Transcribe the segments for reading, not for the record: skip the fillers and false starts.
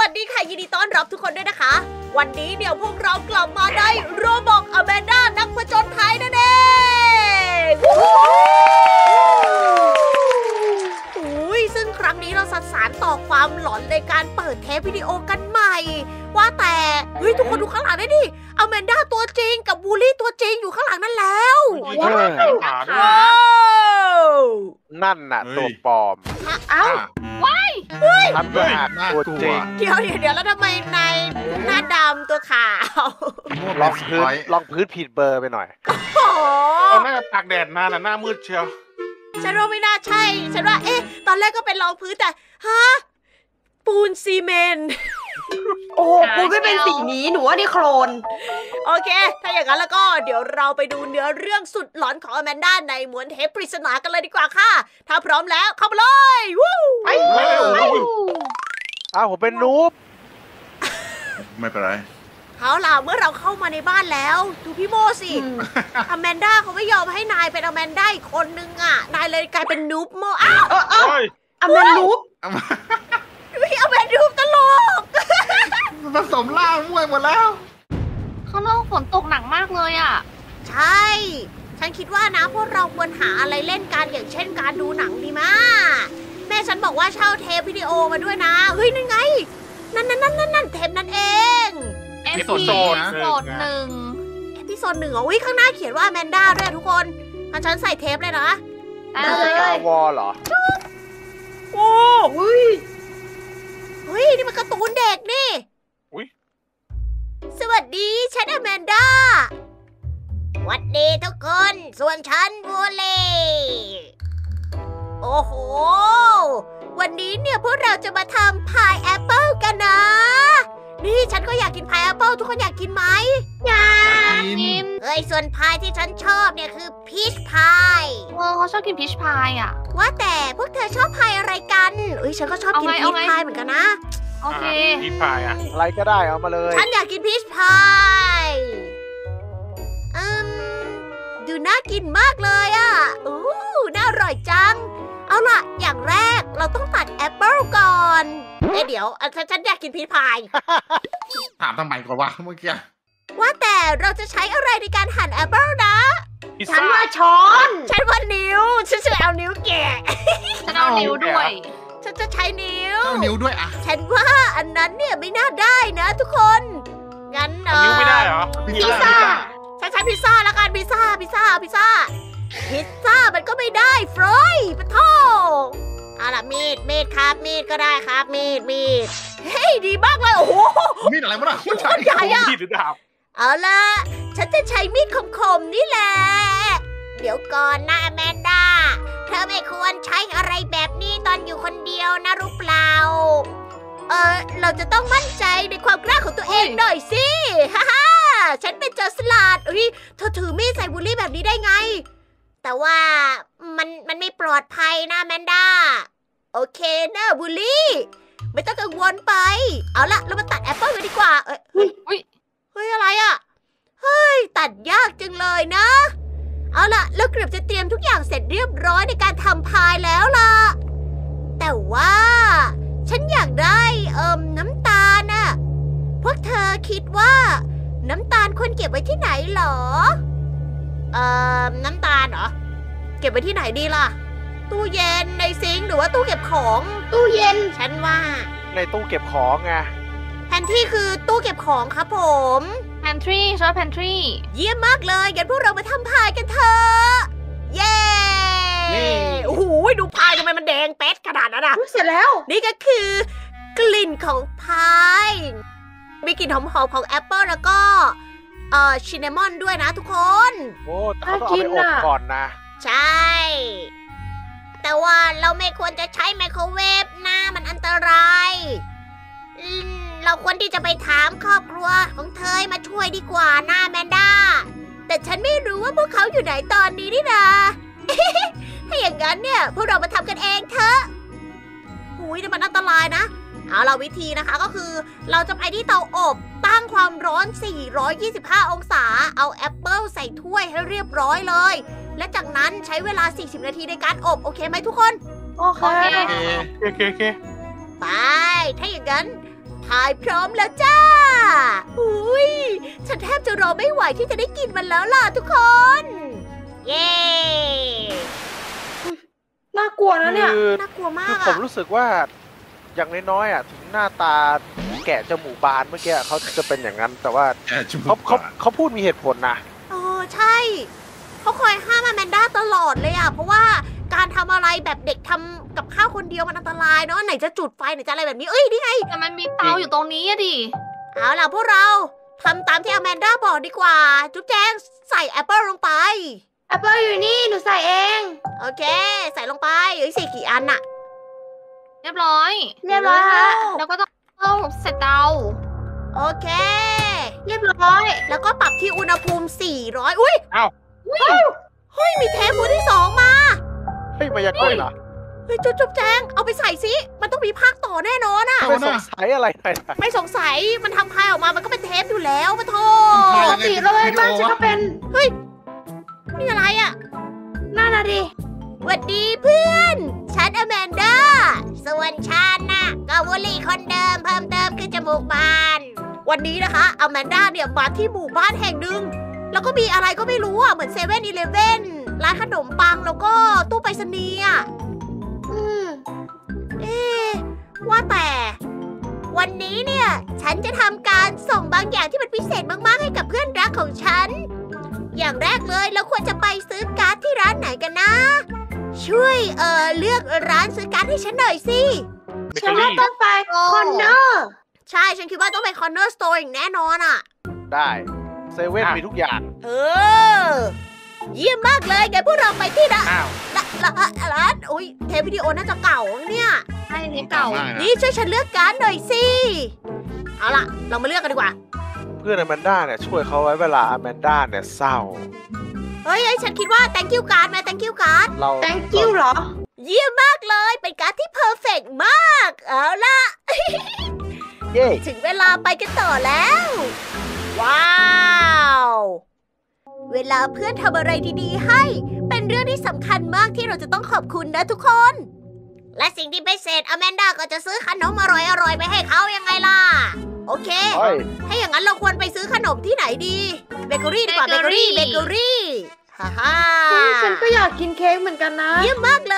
สดีค่ะยินดีต้อนรับทุกคนด้วยนะคะวันนี้เดี๋ยวพวกเรากลับมาในโรบอกอแมนด้านักผจญภัยนั่นเองซึ่งครั้งนี้เราสานต่อความหลอนในการเปิดเทปวิดีโอกันใหม่ว่าแต่ทุกคนดูข้างหลังได้ดิอแมนด้าตัวจริงกับบูลลี่ตัวจริงอยู่ข้างหลังนั่นแล้วว้าวนั่นน่ะตัวปลอมเอ้าทำด้วยตัวจริงเดี๋ยวแล้วทำไมนายหน้าดำตัวขาวลองพื้นผิดเบอร์ไปหน่อยเอาหน้าตากแดดมาหน้ามืดเชียวฉันว่าไม่น่าใช่ฉันว่าตอนแรกก็เป็นรองพื้นแต่ปูนซีเมนต์โอ้ปูนไม่เป็นสีนี้หนูว่านี่โคลนโอเคถ้าอย่างนั้นแล้วก็เดี๋ยวเราไปดูเนื้อเรื่องสุดหลอนของอแมนด้าในม้วนเทปปริศนากันเลยดีกว่าค่ะถ้าพร้อมแล้วเข้าไปเลยวู้ผมเป็นนูบไม่เป็นไรเอาล่ะเมื่อเราเข้ามาในบ้านแล้วดูพี่โมสิอแมนด้าเขาไม่ยอมให้นายเป็นอแมนด้าอีกคนนึงอ่ะนายเลยกลายเป็นนูบโมอแมนนูบพี่อแมนนูบตลกผสมล่างมั่วหมดแล้วข้างนอกฝนตกหนักมากเลยอ่ะใช่ฉันคิดว่านะพวกเราควรหาอะไรเล่นกันอย่างเช่นการดูหนังดีมากแม่ฉันบอกว่าเช่าเทปวิดีโอมาด้วยนะเฮ้ยนั่นไงนั่นเทปนั่นเองเอพิโซด1 เอพิโซด1ข้างหน้าเขียนว่าแมนด้าด้วยทุกคนงั้นฉันใส่เทปเลยนะวอลเหรอโอ้เฮ้ยนี่มันการ์ตูนเด็กนี่สวัสดีฉันอแมนด้าสวัสดีทุกคนส่วนฉันบูเล่โอ้โหวันนี้เนี่ยพวกเราจะมาทำพายแอปเปิลกันนะนี่ฉันก็อยากกินพายแอปเปิลทุกคนอยากกินไหมอยากกินส่วนพายที่ฉันชอบเนี่ยคือพีชพายเขาชอบกินพีชพายอ่ะว่าแต่พวกเธอชอบพายอะไรกันฉันก็ชอบกินพีชพายเหมือนกันนะโอเคพีชพายอะไรก็ได้เอามาเลยฉันอยากกินพีชพายดูน่ากินมากเลยอ่ะน่าอร่อยจังเอาล่ะอย่างแรกเราต้องตัดแอปเปิลก่อนเดี๋ยวฉันอยากกินพีชพายถามทำไมก่อนวะเมื่อกี้ว่าแต่เราจะใช้อะไรในการหั่นแอปเปิลนะฉันว่าช้อนฉันว่านิ้วฉันจะเอานิ้วแกะฉันเอานิ้วด้วยฉันจะใช้นิ้วเอานิ้วด้วยอ่ะฉันว่าอันนั้นเนี่ยไม่น่าได้นะทุกคนงั้นนิ้วไม่ได้เหรอพิซซ่าฉันใช้พิซซ่าแล้วกันพิซซ่ามันก็ไม่ได้ฟรอยปะโถเอาล่ะมีดครับมีดก็ได้ครับมีดเฮ้ยดีมากเลยโอ้โหมีดอะไรวะน่ะมีดใหญ่อะมีดหรือดาบเอาล่ะฉันจะใช้มีดคมๆนี่แหละเดี๋ยวก่อนนะแมนด้าเธอไม่ควรใช้อะไรแบบนี้ตอนอยู่คนเดียวนะรู้เปล่าเราจะต้องมั่นใจในความกล้าของตัวเองหน่อยสิฮ่าฉันเป็นโจรสลัดเธอถือมีดใส่บูลลี่แบบนี้ได้ไงแต่ว่ามันไม่ปลอดภัยนะแมนด้าโอเคนะบูลลี่ไม่ต้องกังวลไปเอาล่ะเรามาตัดแอปเปิลกันดีกว่าเฮ้ยอะไรอ่ะเฮ้ยตัดยากจังเลยนะเอาล่ะเราเกือบจะเตรียมทุกอย่างเสร็จเรียบร้อยในการทำพายแล้วล่ะแต่ว่าฉันอยากได้น้ำตาลน่ะพวกเธอคิดว่าน้ำตาลควรเก็บไว้ที่ไหนหรอน้ำตาลเหรอเก็บไว้ที่ไหนดีล่ะตู้เย็นในซิงค์หรือว่าตู้เก็บของตู้เย็นฉันว่าในตู้เก็บของไงแพนทรีคือตู้เก็บของครับผมแพนทรีชอบแพนทรีเยี่ยมมากเลยงั้นพวกเรามาทำพายกันเถอะเย้โอ้โหดูพายทำไมมันแดงเป๊ะขนาดนั้นอ่ะเสร็จแล้วนี่ก็คือกลิ่นของพายมีกลิ่นหอมๆของแอปเปิลแล้วก็ชินนามอนด้วยนะทุกคนโอ้แต่เขาต้องเอาไปอบก่อนนะใช่แต่ว่าเราไม่ควรจะใช้ไมโครเวฟนะมันอันตรายเราควรที่จะไปถามครอบครัวของเธอมาช่วยดีกว่านะแมนด้าแต่ฉันไม่รู้ว่าพวกเขาอยู่ไหนตอนนี้นี่นาถ้าอย่างนั้นเนี่ยพวกเรามาทำกันเองเถอะหูยแต่มันอันตรายนะเอาเราวิธีนะคะก็คือเราจะไปที่เตาอบตั้งความร้อน425องศาเอาแอปเปิลใส่ถ้วยให้เรียบร้อยเลยและจากนั้นใช้เวลา40นาทีในการอบโอเคไหมทุกคนโอเคไปถ้าอย่างนั้นพพายพร้อมแล้วจ้าอุ้ยฉันแทบจะรอไม่ไหวที่จะได้กินมันแล้วล่ะทุกคน เย้น่ากลัวนะเนี่ยน่ากลัวมาคืกอผมอะรู้สึกว่าอย่างน้อยๆอ่ะถึงหน้าตาแกะจมูกบานเมื่อกี้เขาจะเป็นอย่างนั้น แต่ว่าแกจมูเขากเขาพูดมีเหตุผลนะใช่เขาคอยห้ามอแมนด้าตลอดเลยอะเพราะว่าการทำอะไรแบบเด็กทำกับข้าวคนเดียวมันอันตรายเนาะไหนจะจุดไฟไหนจะอะไรแบบนี้เอ้ยนี่ไงแต่มันมีเตาอยู่ตรงนี้อะดิเอาล่ะพวกเราทำตามที่อแมนด้าบอกดีกว่า จุ๊บแจงใส่แอปเปิลลงไปแอปเปิลอยู่นี่ หนูใส่เองโอเค ใส่ลงไปเอ้ยใส่กี่อันอะเรียบร้อยเรียบร้อยฮะแล้วก็ต้องเอาเสร็จเตาโอเคเรียบร้อยแล้วก็ปรับที่อุณหภูมิ 400 อุ้ยเอ้าเฮ้ยมีเทปมือที่ 2 มาเฮ้ยมายากลเหรอเฮ้ยจุ๊บแจงเอาไปใส่สิมันต้องมีภาคต่อแน่นอนอะไม่สงสัยอะไรเลยนะไม่สงสัยมันทำพายออกมามันก็เป็นเทปอยู่แล้วปะโทปกติก็ไม่บ้านฉันก็เป็นนี่อะไรอะน่าน่ะดิหวัดดีเพื่อน ฉันอแมนด้า ส่วนฉันน่ะก็วลีคนเดิมเพิ่มเติมคือจมูกบาน วันนี้นะคะอแมนด้าเนี่ยมาที่หมู่บ้านแห่งหนึ่งแล้วก็มีอะไรก็ไม่รู้อ่ะเหมือน7-Eleven ร้านขนมปังแล้วก็ตู้ไปรษณีย์อ่ะ เอ๊ะว่าแต่ วันนี้เนี่ยฉันจะทำการส่งบางอย่างที่มันพิเศษมากๆให้กับเพื่อนรักของฉัน อย่างแรกเลยเราควรจะไปซื้อการ์ดที่ร้านไหนกันนะ ช่วยเลือกร้านซื้อการ์ดให้ฉันหน่อยสิเบเกฉัอนว่ารี่ต้องไปคอนเนอร์ใช่ฉันคิดว่าต้องไปคอนเนอร์สโตร์อย่างแน่นอนอ่ะได้เซเว่นมีทุกอย่างเออ เยี่ยมมากเลยแกพวกเราไปที่ร้านอ้าวร้านอุ้ยเทปวิดีโอน่าจะเก่าเนี่ยใช่นี่เก่ามากนะนี่ช่วยฉันเลือกการ์ดหน่อยสิ เอาล่ะ เรามาเลือกกันดีกว่าเพื่อนอแมนด้าเนี่ยช่วยเขาไว้เวลาอแมนด้าเนี่ยเศร้าเฮ้ยฉันคิดว่า thank you card ไหม thank you card เรา thank you เหรอเยี่ยมมากเลย เป็นการ์ดที่เพอร์เฟกต์มาก เอาล่ะเย้ถึงเวลาไปกันต่อแล้ว ว้าว เวลาเพื่อนทำอะไรดีๆให้ เป็นเรื่องที่สำคัญมากที่เราจะต้องขอบคุณนะทุกคน และสิ่งที่พิเศษอแมนด้าก็จะซื้อขนมอร่อยๆไปให้เขายังไงล่ะ โอเคเฮ้ยถ้าอย่างนั้นเราควรไปซื้อขนมที่ไหนดี เบเกอรี่ดีกว่า เบเกอรี่ เบเกอรี่ ฮ่าฮ่าฉันก็อยากกินเค้กเหมือนกันนะเยี่ยมมากเลย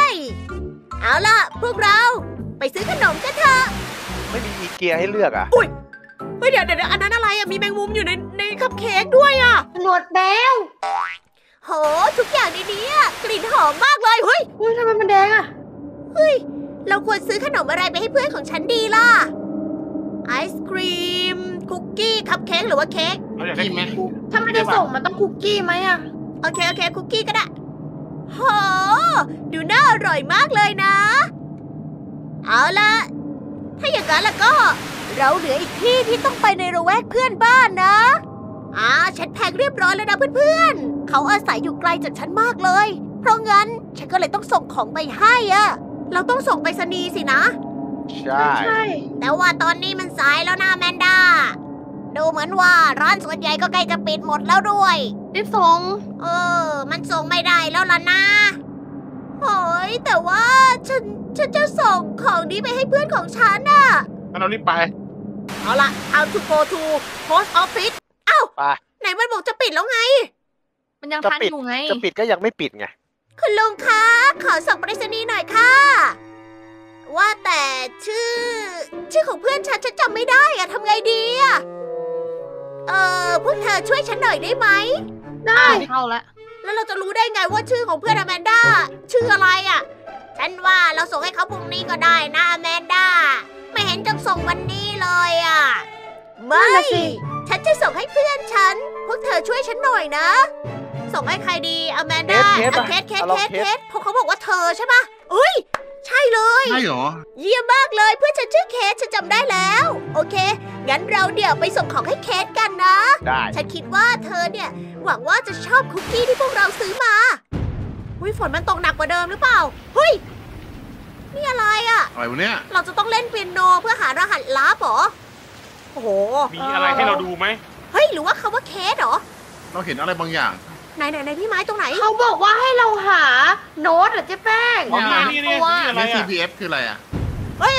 เอาล่ะ พวกเราไปซื้อขนมกันเถอะไม่มีอีเกียให้เลือกอ่ะเฮ้ยเดี๋ยวอันนั้นอะไรอ่ะ มีแมงมุมอยู่ในคัพเค้กด้วยอ่ะหนวดแมวโห ทุกอย่างในนี้อะกลิ่นหอมมากเลย เฮ้ยอุ้ยทำไมมันแดงอะเราควรซื้อขนมอะไรไปให้เพื่อนของฉันดีล่ะ ไอศครีม คุกกี้ คัพเค้กหรือว่าเค้กเราอยากได้กินไหมถ้าไม่ได้ส่งมันต้องคุกกี้ไหมอะโอเค คุกกี้ก็ได้โห ดูน่าอร่อยมากเลยนะ เอาล่ะ ถ้าอย่างนั้นแล้วก็ เราเหลืออีกที่ที่ต้องไปในระแวกเพื่อนบ้านนะฉันแพ็คเรียบร้อยแล้วนะเพื่อนๆ เขาอาศัยอยู่ไกลจากฉันมากเลย เพราะงั้นฉันก็เลยต้องส่งของไปให้อะเราต้องส่งไปรษณีย์สินะใช่ใช่แต่ว่าตอนนี้มันสายแล้วนะแมนด้า ดูเหมือนว่าร้านส่วนใหญ่ก็ใกล้จะปิดหมดแล้วด้วยรีบส่งมันส่งไม่ได้แล้วล่ะนะโอ้ยแต่ว่าฉันจะส่งของนี้ไปให้เพื่อนของฉันน่ะงั้นเรารีบไปเอาล่ะ how to go to post office เอ้าไปไหนมันบอกจะปิดแล้วไงมันยังจะทันปิดอยู่ไงจะปิดก็ยังไม่ปิดไงคุณลุงคะ ขอส่งไปรษณีย์หน่อยค่ะ ว่าแต่ชื่อของเพื่อนฉันจำไม่ได้อะทำไงดีอะพวกเธอช่วยฉันหน่อยได้ไหมได้เข้าแล้วแล้วเราจะรู้ได้ไงว่าชื่อของเพื่อนอแมนด้าชื่ออะไรอะฉันว่าเราส่งให้เขาพรุ่งนี้ก็ได้นะอแมนด้าไม่เห็นจะส่งวันนี้เลยอะไม่นั่นน่ะสิฉันจะส่งให้เพื่อนฉัน พวกเธอช่วยฉันหน่อยนะ ส่งให้ใครดีอแมนด้าเคสเพราะเขาบอกว่าเธอใช่ปะอุ้ยใช่เลยใช่เหรอเยี่ยมมากเลยเพื่อนฉันชื่อเคสฉันจำได้แล้ว โอเค งั้นเราเดี๋ยวไปส่งของให้เคสกันนะได้ฉันคิดว่าเธอเนี่ย หวังว่าจะชอบคุกกี้ที่พวกเราซื้อมาอุ้ยฝนมันตกหนักกว่าเดิมหรือเปล่าเฮ้ยนี่อะไรอ่ะอะไรวะเนี่ยเราจะต้องเล่นเปียโนเพื่อหารหัสลับเหรอโอ้โหมีอะไรให้เราดูไหมเฮ้ยหรือว่าคำว่าเคสเหรอเราเห็นอะไรบางอย่างไหนพี่ไม้ตรงไหนเขาบอกว่าให้เราหาโน้ตเหรอเจ๊แป้งอ๋อนี่อะไรตัวนี่อะไรในอ่ะ CPF คืออะไรอ่ะเฮ้ยเรา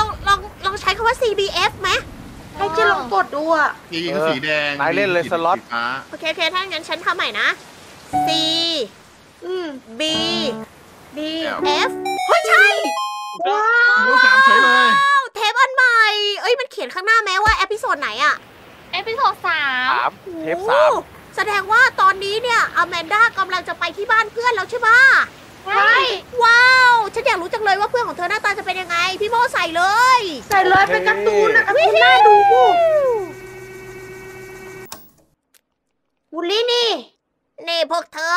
ลองใช้คำว่า CBF ไหมให้เจลองกดดูอ่ะสีสีแดงนายเล่นเลยสล็อตสีฟ้าโอเคถ้างั้นฉันทำใหม่นะ C อืม B ดี F เฮ้ยใช่ว้าโอ้ย3เฉยเลยอ้าวเทปอันใหม่ เอ้ยมันเขียนข้างหน้าแม้ว่าเอพิโซดไหนอะเอพิโซด3 3 เทปโอ้แสดงว่าตอนนี้เนี่ยอแมนด้ากำลังจะไปที่บ้านเพื่อนแล้วใช่ไหมใช่ว้าว ฉันอยากรู้จังเลยว่าเพื่อนของเธอหน้าตาจะเป็นยังไง พี่โมใส่เลยใส่เลยเป็นการ์ตูนอะการ์ตูนน่าดู วูลลี่นี่นี่พวกเธอ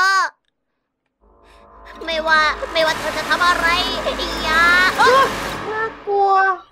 ไม่ว่าเธอจะทำอะไรอย่าน่ากลัว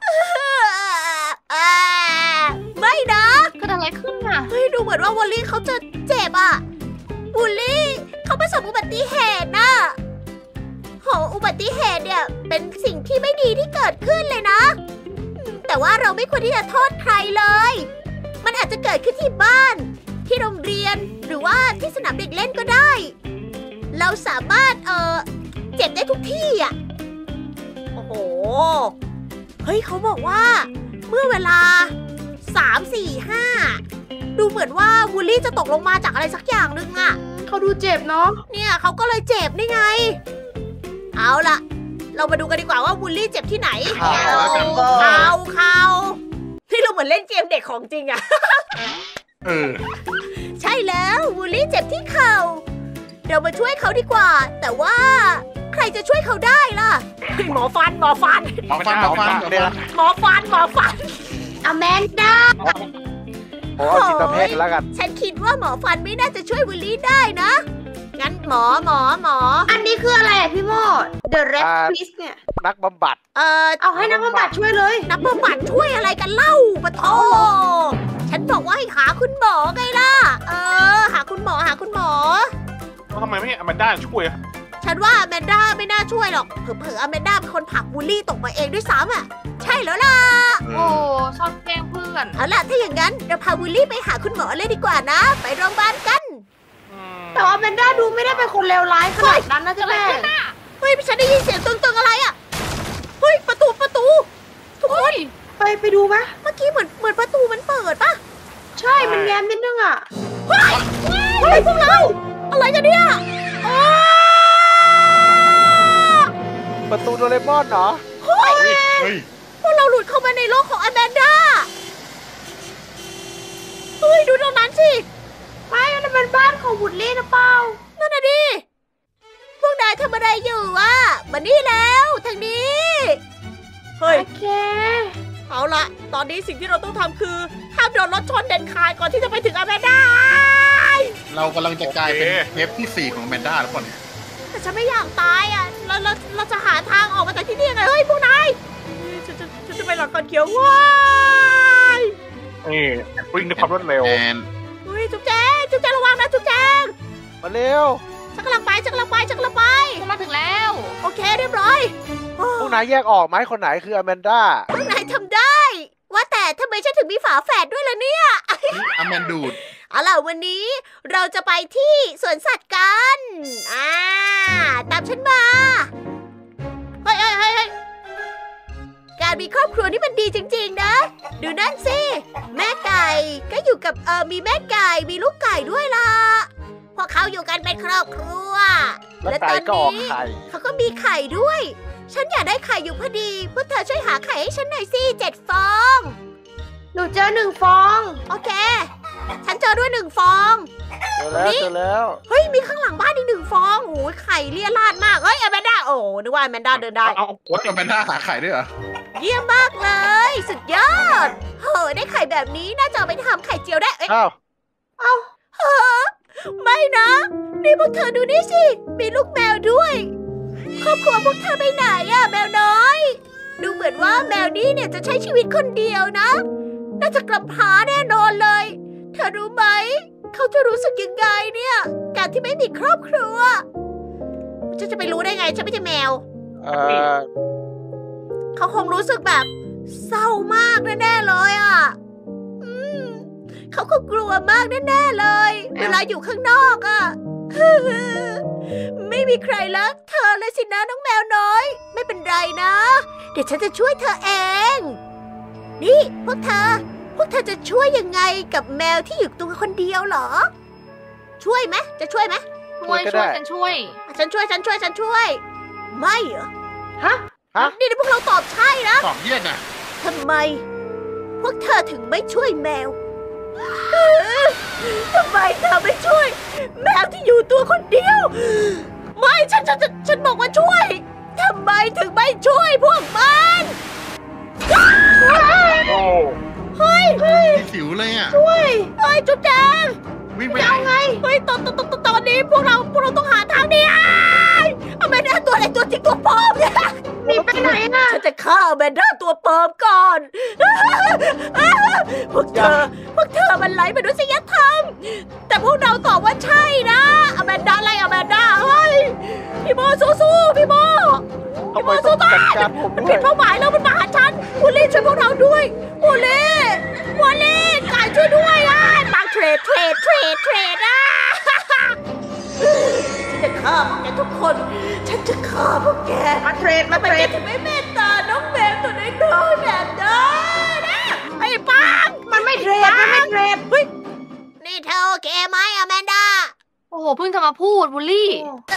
ไม่นะเกิดอะไรขึ้นอ่ะเฮ้ยดูเหมือนว่าวอลลี่เขาจะเจ็บอ่ะวอลลี่เขาประสบอุบัติเหตุนะโหอุบัติเหตุเนี่ยเป็นสิ่งที่ไม่ดีที่เกิดขึ้นเลยนะแต่ว่าเราไม่ควรที่จะโทษใครเลย มันอาจจะเกิดขึ้นที่บ้าน ที่โรงเรียนหรือว่าที่สนามเด็กเล่นก็ได้ เราสามารถเจ็บได้ทุกที่อ่ะโอ้โหเฮ้ยเขาบอกว่าเมื่อเวลา3 4 5ดูเหมือนว่าวูลลี่จะตกลงมาจากอะไรสักอย่างหนึ่งอะเขาดูเจ็บเนาะเนี่ยเขาก็เลยเจ็บนี่ไง เอาล่ะ เรามาดูกันดีกว่าว่าวูลลี่เจ็บที่ไหนข่าวแล้วกันข่าวที่เราเหมือนเล่นเกมเด็กของจริงอะเออใช่แล้ววูลลี่เจ็บที่เข่าเรามาช่วยเขาดีกว่า แต่ว่าใครจะช่วยเขาได้ล่ะหมอฟันหมอฟันเนี่ยนะหมอฟันอแมนด้าผมเอาจิตแพทย์แล้วกันฉันคิดว่าหมอฟันไม่น่าจะช่วยวูลลี่ได้นะ งั้นหมออันนี้คืออะไรอะพี่โม The Red อ่า Quiz เนี่ยนักบำบัดเอาให้นักบำบัดช่วยเลยนักบำบัดช่วยอะไรกันเล่าปะโทฉันบอกว่าให้หาคุณหมอไงล่ะ หาคุณหมอแล้วทำไมไม่อแมนด้าช่วยอะฉันว่าอแมนด้าไม่น่าช่วยหรอก เผลอๆอแมนด้าเป็นคนผลักวูลลี่ตกมาเองด้วยซ้ำอ่ะ ใช่แล้วล่ะโอ้ชอบแกล้งเพื่อนเอาล่ะ ถ้าอย่างนั้นเราพาวูลลี่ไปหาคุณหมอเลยดีกว่านะ ไปโรงพยาบาลกันแต่ว่าอแมนด้าดูไม่ได้เป็นคนเลวร้ายขนาดนั้นนะเจ๊แม่เฮ้ยฉันได้ยินเสียงตึงๆอะไรอ่ะ เฮ้ยประตู ทุกคนไปดูไหมเมื่อกี้เหมือนประตูมันเปิดปะใช่ มันแง้มนิดนึงอ่ะเฮ้ยพวกเรา อะไรกันเนี่ยประตูโดเรมอนเหรอเฮ้ยพวกเราหลุดเข้ามาในโลกของอแมนด้า เฮ้ย ดูตรงนั้นสิไม่มันเป็นบ้านของวูดลี่นะเปล่านั่นน่ะดิ พวกนายทำอะไรอยู่วะมานี่แล้วทางนี้ เฮ้ยโอเคเอาละตอนนี้สิ่งที่เราต้องทำคือห้ามโดนรถชนเด็ดขาดก่อนที่จะไปถึงอแมนด้าเรากำลังจะกลายเป็นเทปที่ 4 ของแมนด้าแล้วก่อนเนี่ยแต่ฉันไม่อยากตายอ่ะเราจะหาทางออกมาจากที่นี่ยังไง เฮ้ยพวกนายฉันจะไปหลังคอนเขียวว้ายนี่วิ่งด้วยความรวดเร็วเฮ้ยจุ๊บแจงระวังนะจุ๊บแจงมาเร็วฉันกำลังไปฉันมาถึงแล้วโอเคเรียบร้อยพวกนายแยกออกไหมคนไหนคืออแมนด้าพวกนายทำได้ ว่าแต่ทำไมฉันถึงมีฝาแฝดด้วยล่ะเนี่ยอแมนดูดเอาล่ะวันนี้เราจะไปที่สวนสัตว์กันตามฉันมาเฮ้ยการมีครอบครัวนี่มันดีจริงๆนะ ดูนั่นสิแม่ไก่ก็อยู่กับมีแม่ไก่มีลูกไก่ด้วยล่ะพวกเขาอยู่กันเป็นครอบครัวแล้วไก่ก็ออกไข่เขาก็มีไข่ด้วย ฉันอยากได้ไข่อยู่พอดีพวกเธอช่วยหาไข่ให้ฉันหน่อยสิ7 ฟองหนูเจอ1 ฟองโอเค ฉันเจอด้วย1 ฟองเจอแล้วเฮ้ย มีข้างหลังบ้านอีก1 ฟองโอ้ยไข่เลี่ยราดมาก เฮ้ยอแมนด้า โอ้นึกว่าอแมนด้าเดินได้เอาโค้ดอแมนด้าหาไข่ด้วยเหรอเยี่ยมมากเลย สุดยอดเฮ้ยได้ไข่แบบนี้น่าจะเอาไปทำไข่เจียวได้ เอ้ยอ้าวไม่นะ นี่พวกเธอดูนี่สิ มีลูกแมวด้วย ครอบครัวพวกเธอไปไหนอะแมวน้อย ดูเหมือนว่าแมวนี้เนี่ยจะใช้ชีวิตคนเดียวนะ น่าจะกลับพร้าแน่นอนเลย เธอรู้ไหม เขาจะรู้สึกยังไงเนี่ย การที่ไม่มีครอบครัวฉันจะไปรู้ได้ไงฉันไม่ใช่แมว เขาคงรู้สึกแบบเศร้ามากแน่ๆเลยอ่ะเขาคงกลัวมากแน่ๆเลย เวลาอยู่ข้างนอกอ่ะไม่มีใครรักเธอเลยสินะน้องแมวน้อย ไม่เป็นไรนะ เดี๋ยวฉันจะช่วยเธอเอง นี่พวกเธอจะช่วยยังไงกับแมวที่อยู่ตัวคนเดียวเหรอ ช่วยไหมจะช่วยไหมช่วยฉันช่วยฉันช่วย ไม่เหรอฮะนี่พวกเราตอบใช่นะตอบเยี่ยงอ่ะทำไม พวกเธอถึงไม่ช่วยแมว ทำไมเธอไม่ช่วย แมวที่อยู่ตัวคนเดียว ไม่ฉันบอกว่าช่วย ทำไมถึงไม่ช่วยพวกมันโอ้เฮ้ยมีสิวเลยอ่ะเฮ้ยจุ๊บแจงวิ่งไปจะเอาไง เฮ้ยตอนนี้พวกเราต้องหาทางหนี้เอาแมนด้าตัวอะไรตัวจริงตัวปลอมเนี่ยหนีไปไหนน่ะฉันจะฆ่าแมนด้าตัวปลอมก่อน พวกเธอมันไร้มนุษยธรรม แต่พวกเราตอบว่าใช่นะอแมนด้าไล่อแมนด้าเฮ้ยพี่โมสู้ๆพี่โมทำไมต้องจัดการผมมันด้วผิยดเป้าหมายแล้วมันมาหาฉันวูลี่ช่วยพวกเราด้วยวูลี่กายช่วยด้วยอ่ะบางเทรดอ่ะ ฉันจะฆ่าพวกแกทุกคน ฉันจะฆ่าพวกแกมาเทรดทำไมแกถึงไม่เมตตาน้องแมวตัวน้อยๆแบบนั้นนะไอ้ปังมันไม่เทรดเฮ้ยนี่เธอโอเคไหมอแมนดาโอ้โหเพิ่งจะมาพูดบูลลี่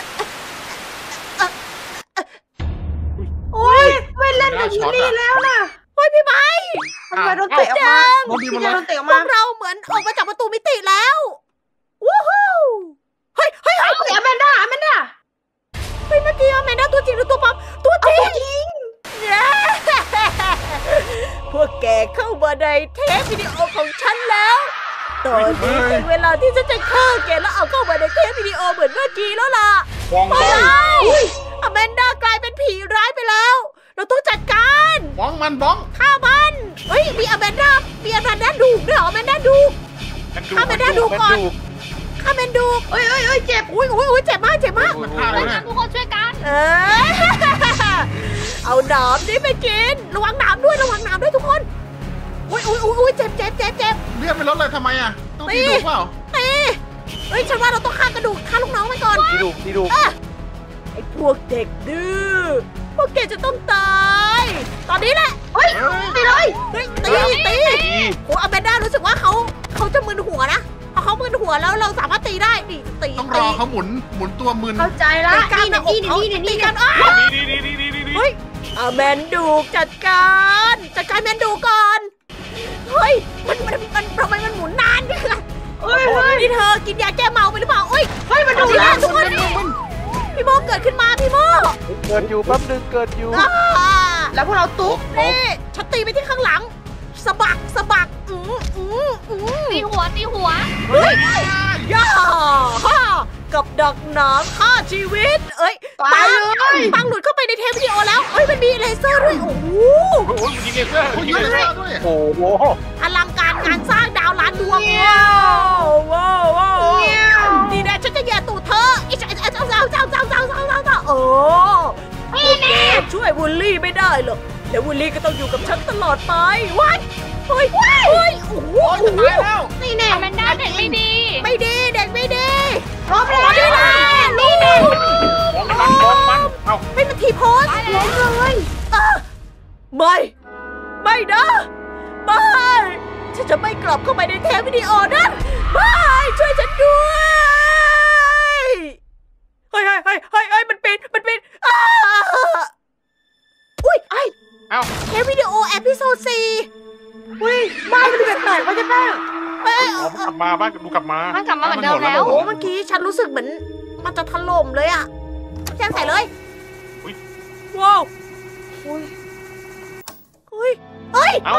โอ้ยไม่เล่นกับยูนี่แล้วนะเฮ้ยพี่ไม้ทำไมโดนเตะออกมาพี่โดนเตะออกพวมากเราเหมือนออกมาจากประตูมิติแล้ววู้ฮู้เฮ้ยเฮ้ยอแมนด้าเมื่อกี้อแมนดาตัวจริงหรือตัวปลอมตัวจริงเย้ พวกแกเข้ามาในเทปวิดีโอของฉันแล้ว ตอนนี้เป็นเวลาที่ฉันจะฆ่าแกแล้วเอาเข้ามาในเทปวิดีโอเหมือนเมื่อกี้แล้วล่ะวองไปแล้วอแมนดากลายเป็นผีร้ายไปแล้ว เราต้องจัดการบ้องมันบ้องฆ่ามันเฮ้ยมีอแมนดาดูด้วยเหรออแมนดาดู ฆ่าแมนดาดูก่อนฆ่าแมนดูเอ้ยเจ็บอุ้ยเจ็บมากมันฆ่าเลยนะทุกคนช่วยกันเอาหนามนี่ไปกินระวังหนามด้วยทุกคนอุ้ยเจ็บเลือดไม่ลดเลยทำไมอ่ะต้องตีดูเปล่าเฮ้ยฉันว่าเราต้องฆ่ากระดูกฆ่าลูกน้องไปก่อนที่ดูไอ้พวกเด็กดื้อพวกแกจะต้องตาย ตอนนี้แหละ ตีเลยเฮ้ยตีโอ้อแมนด้ารู้สึกว่าเขาจะมึนหัวนะพอเขามึนหัวแล้วเราสามารถตีได้นี่ตีต้องรอเขาหมุนตัวมึนเข้าใจละตีกันเฮ้ยอแมนดูจัดการแมนดูก่อนเฮ้ยมันทำไมมันหมุนนานเนี่ยนี่เธอกินยาแก้เมาไปหรือเปล่ามันดูแล้วทุกคนพี่โมเกิดขึ้นมาพี่โมเกิดอยู่แป๊บนึงเกิดอยู่แล้วพวกเราตุ๊กนี่ฉันตีไปที่ข้างหลังสะบักตีหัวเฮ้ยย่าฮ่ากับดักหนามฆ่าชีวิตปังหลุดเข้าไปในเทปวิดีโอแล้วมันมีเลเซอร์ด้วยโอ้โหโอ้โหยิงเลเซอร์ยิงเลเซอร์ด้วยโอ้โหอลังการงานสร้างดาวล้านดวงว้าวดีแน่ฉันจะแย่ตูดเธอโอ้ช่วยวูลลี่ไม่ได้หรอกแล้ววูลลี่ก็ต้องอยู่กับฉันตลอดไปว้ายโอ้ยโอ้โหตายแล้วนี่แน่อแมนด้าเด็กไม่ดีเด็กไม่ดีพร้อมแล้วนี่แหละลูกบ้องมันเอาไม่มาทีโพสล้มเลยไม่นะไม่ฉันจะไม่กลับเข้าไปในเทปวิดีโอนั้นไม่ช่วยฉันด้วยเฮ้ยมันเป็นอุ้ยเอ้าเทปวิดีโอเอพิโซด4 บ้านมันแปลกๆวะจ๊ะป้ากลับมาบ้านดูกลับมาบ้านกลับมาเหมือนเดิมแล้วโอ้เมื่อกี้ฉันรู้สึกเหมือนมันจะถล่มเลยอะแจ้งใส่เลยว้าวเฮ้ยเอ้า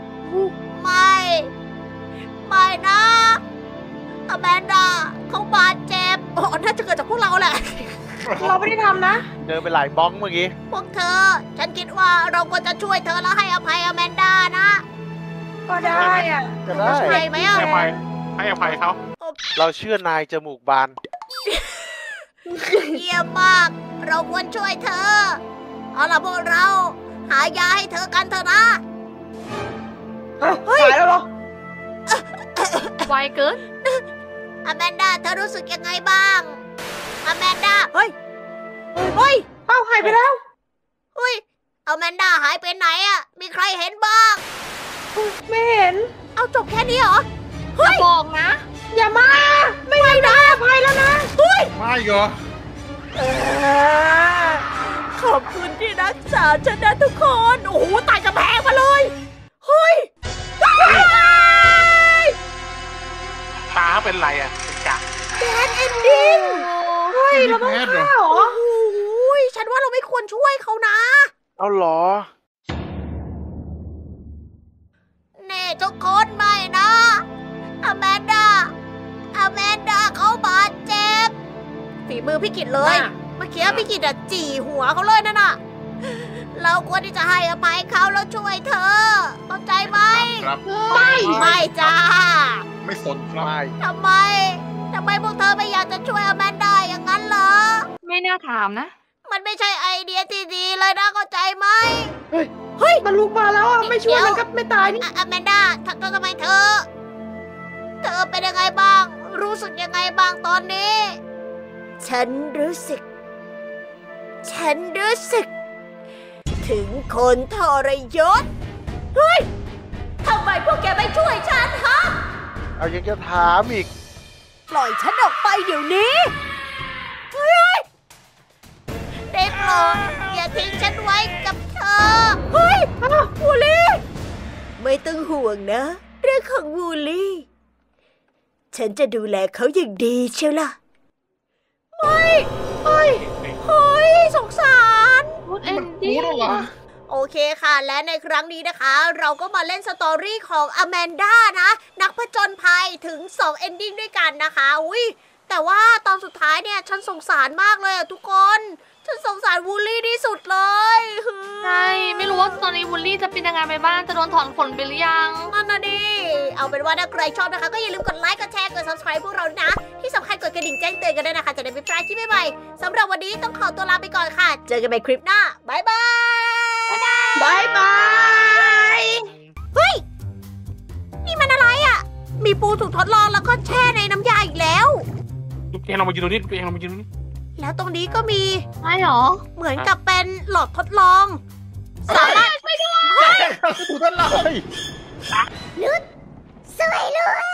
ไม่นะอแมนดาเขาบาดเจ็บน่าจะเกิดจากพวกเราแหละเราไม่ได้ทำนะเดินไปหลายบ้องเมื่อกี้พวกเธอ ฉันคิดว่าเราควรจะช่วยเธอแล้วให้อภัยอแมนดานะก็ได้อะจะได้ใช่ไหมอะให้อภัยเขาเราเชื่อนายจมูกบานเยี่ยมมาก เราควรช่วยเธอ เอาล่ะพวกเรา หายาให้เธอกันเถอะนะหายแล้วเหรอไวเกินอแมนดาเธอรู้สึกยังไงบ้าง ออแมนดาเฮ้ยเฮ้ยเอ้าหายไปแล้วเฮ้ยอแมนดาหายไปไหนอะมีใครเห็นบ้างไม่เห็นเอาจบแค่นี้เหรออย่าบอกนะอย่ามา ไม่ได้นะไปแล้วนะไม่เหรอขอบคุณที่รักษาฉันนะทุกคนโอ้โหตายกระแพงมาเลยเฮ้ยตาเป็นไรอ่ะเป็นกะแบดเอนดิ้งเฮ้ยเราต้องฆ่าเหรอโอ้โหฉันว่าเราไม่ควรช่วยเขานะเอาเหรอเน่ทุกคนไม่นะอแมนดาเขาบาดเจ็บฝีมือพี่กิตเลย เมื่อกี้พี่กิตอะจี่หัวเขาเลยนั่นน่ะ เราควรที่จะให้อภัยเขาแล้วช่วยเธอเข้าใจไหมครับไม่จ้าไม่สนครับไม่ทำไมพวกเธอไม่อยากจะช่วยอแมนดาอย่างนั้นเหรอไม่น่าถามนะมันไม่ใช่ไอเดียที่ดีเลยนะเข้าใจไหมมันลุกมาแล้วอ่ะ ไม่ช่วยมันก็ไม่ตายนี่อแมนดาทำไมเธอเป็นยังไงบ้าง รู้สึกยังไงบ้างตอนนี้ ฉันรู้สึก ถึงคนทรยศ เฮ้ย ทำไมพวกแกไม่ช่วยฉันฮะเอายังจะถามอีกปล่อยฉันออกไปเดี๋ยวนี้ เฮ้ยได้โปรดอย่าทิ้งฉันไว้กับเธอ เฮ้ยวูลี่ ไม่ต้องห่วงนะ เรื่องของวูลี่ ฉันจะดูแลเขาอย่างดีเชียวล่ะ เฮ้ย สงสารพูดเอ็นรู้ดี้แล้วเหรอโอเคค่ะ และในครั้งนี้นะคะ เราก็มาเล่นสตอรี่ของอแมนดานะ นักผจญภัยถึง2เอนดิ้งด้วยกันนะคะอุ้ยแต่ว่าตอนสุดท้ายเนี่ยฉันสงสารมากเลยอะทุกคน ฉันสงสารวูลลี่ที่สุดเลยใช่ ไม่รู้ว่าตอนนี้วูลลี่จะเป็นยังไงไปบ้าง จะโดนถอนขนไปหรือยังนั่นนะดิเอาเป็นว่าถ้าใครชอบนะคะ ก็อย่าลืมกดไลค์ กดแชร์ กด subscribe พวกเราด้วยนะ ที่สำคัญกดกระดิ่งแจ้งเตือนกันด้วยนะคะ จะได้ไม่พลาดคลิปใหม่ๆสำหรับวันนี้ต้องขอตัวลาไปก่อนค่ะ เจอกันใหม่คลิปหน้าบ๊ายบายบายบายเฮ้ย นี่มันอะไรอ่ะ มีปูถูกทดลองแล้วก็แช่ในน้ำยาอีกแล้วลูกเองลองมายืนตรงนี้ลูกเองลองมายืนตรงนี้แล้วตรงนี้ก็มีใช่หรอเหมือนกับเป็นหลอดทดลอง สามารถถูกท่านเราสวยเลย